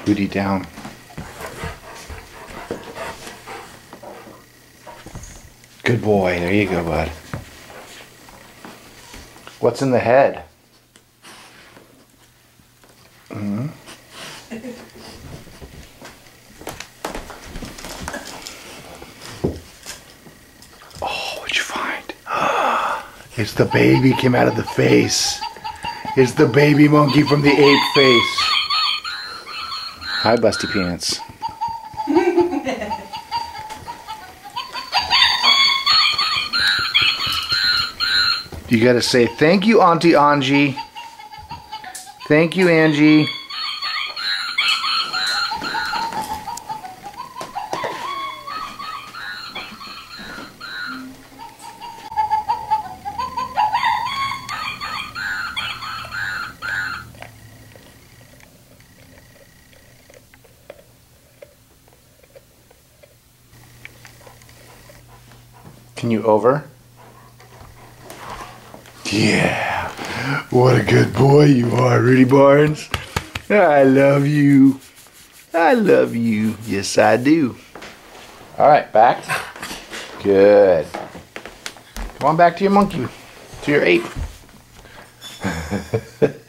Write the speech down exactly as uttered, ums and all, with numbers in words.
Rudy down. Good boy. There you go, bud. What's in the head? Mm-hmm. Oh, what'd you find? It's the baby came out of the face. It's the baby monkey from the ape face. Hi, Busty Pants. You gotta say thank you, Auntie Angie. Thank you, Angie. Can you over? Yeah. What a good boy you are, Rudy Barnes. I love you. I love you. Yes, I do. All right, back. Good. Come on back to your monkey, to your ape.